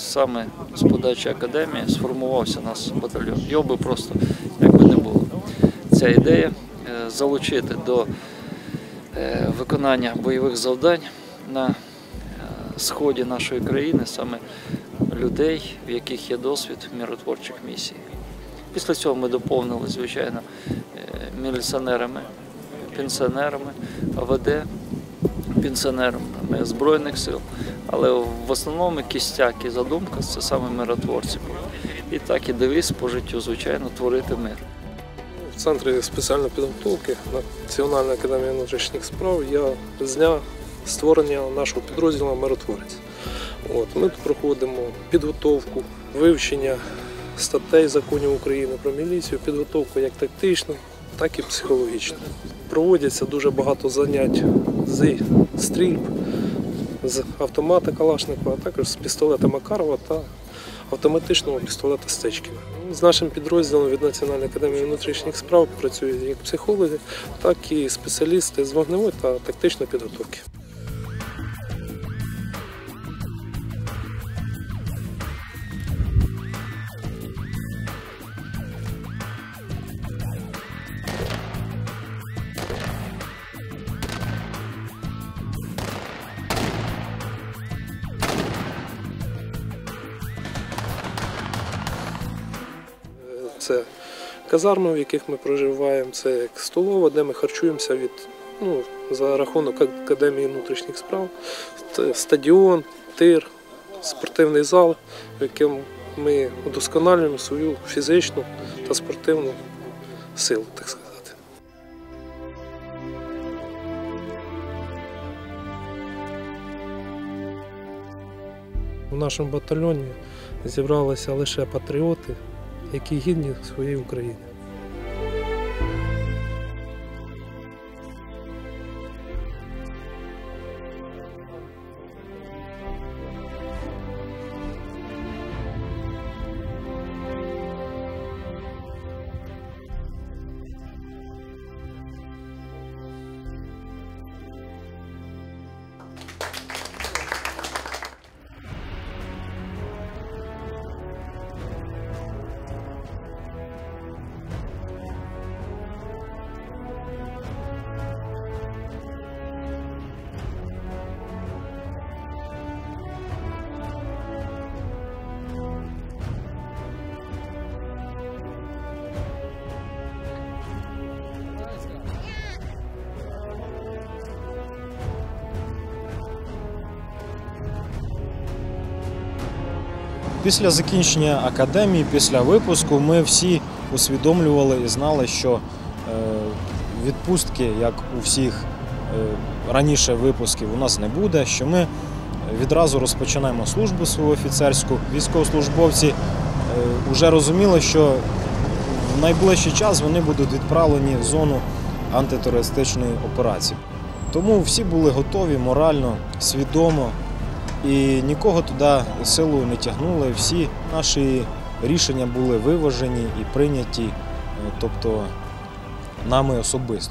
саме з подачі академії сформувався наш батальйон. Його би просто якби не було. Ця ідея залучити до виконання бойових завдань на сході нашої країни саме людей, в яких є досвід миротворчих місій. Після цього ми доповнили, звичайно, міліціонерами, пенсіонерами, АВД, пенсіонерами Збройних сил, але в основному кістяк і задумка – це саме миротворці. І так і девіз по життю, звичайно, творити мир. В Центрі спеціальної підготовки Національної академії внутрішніх справ я з дня створення нашого підрозділу «Миротворець». Ми тут проходимо підготовку, вивчення статей законів України про міліцію, підготовку як тактичну, так і психологічну. Проводяться дуже багато занять з стрільб, з автомата Калашникова, а також з пістолета Макарова та автоматичного пістолета Стечкіна. З нашим підрозділом від Національної академії внутрішніх справ працюють як психологи, так і спеціалісти з вогневої та тактичної підготовки. Це казарми, в яких ми проживаємо, це як столова, де ми харчуємося за рахунок Академії внутрішніх справ, стадіон, тир, спортивний зал, в якому ми удосконалюємо свою фізичну та спортивну силу, так сказати. У нашому батальйоні зібралися лише патріоти, які гідні своєї України. Після закінчення академії, після випуску ми всі усвідомлювали і знали, що відпустки, як у всіх раніше випусків, у нас не буде, що ми відразу розпочинаємо службу свою офіцерську. Військовослужбовці вже розуміли, що в найближчий час вони будуть відправлені в зону антитерористичної операції. Тому всі були готові морально, свідомо. І нікого туди силою не тягнули, всі наші рішення були виважені і прийняті, тобто нами особисто.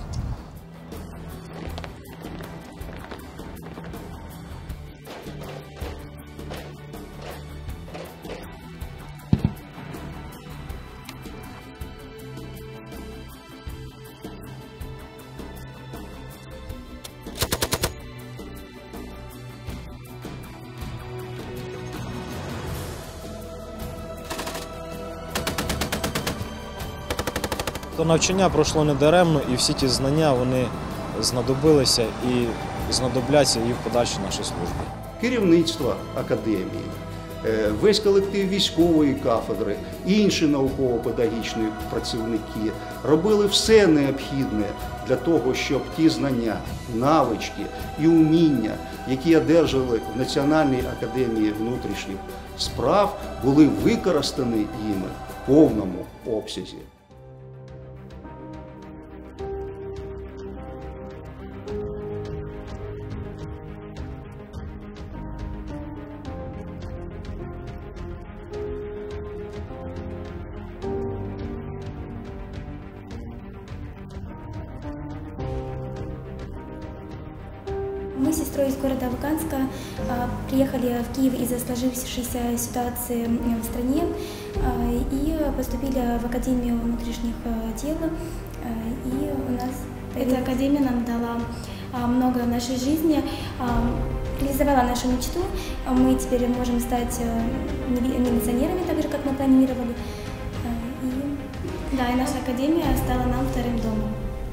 То навчання пройшло недаремно, і всі ті знання вони знадобилися і знадобляться і в подальшій нашій службі. Керівництво академії, весь колектив військової кафедри, інші науково-педагогічні працівники робили все необхідне для того, щоб ті знання, навички і уміння, які одержали в Національній академії внутрішніх справ, були використані ними в повному обсязі. Мы с сестрой из города Луганска приехали в Киев из-за сложившейся ситуации в стране и поступили в Академию внутренних дел. И у нас эта академия нам дала много в нашей жизни, реализовала нашу мечту. Мы теперь можем стать милиционерами, так же, как мы планировали. И наша академия стала нам вторым домом.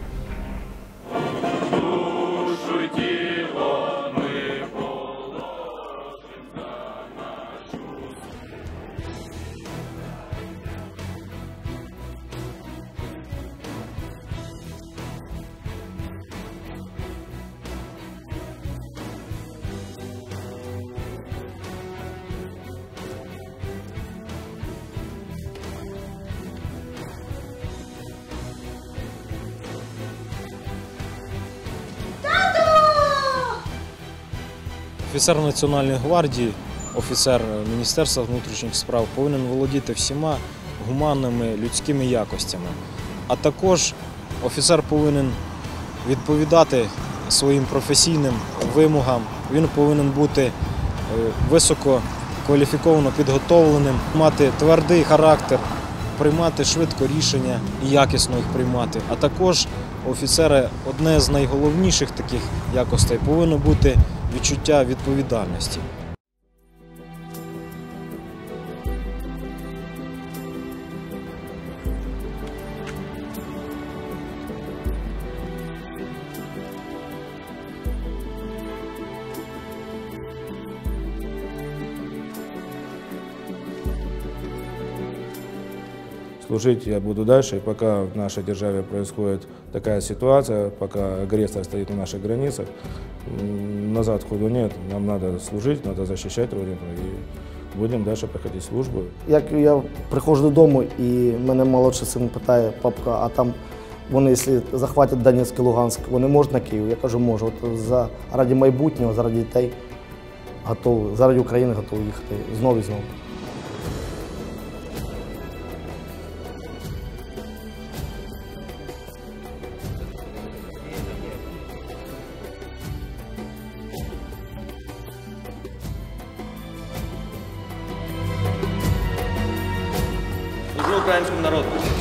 Офіцер Національної гвардії, офіцер Міністерства внутрішніх справ повинен володіти всіма гуманними людськими якостями. А також офіцер повинен відповідати своїм професійним вимогам, він повинен бути висококваліфіковано підготовленим, мати твердий характер, приймати швидко рішення і якісно їх приймати. А також у офіцера одне з найголовніших таких якостей повинно бути відчуття відповідальності. Служить я буду дальше, пока в нашей державе происходит такая ситуация, пока агрессор стоит на наших границах, назад ходу нет, нам надо служить, надо защищать Родину и будем дальше проходить службу. Як я приходжу додому і мене молодший син питає, папка, а там вони, якщо захватять Донецьк і Луганськ, вони можуть на Київ? Я кажу, можу. От заради майбутнього, заради дітей, готовий, заради України готовий їхати знову і знову. Служу українському народу.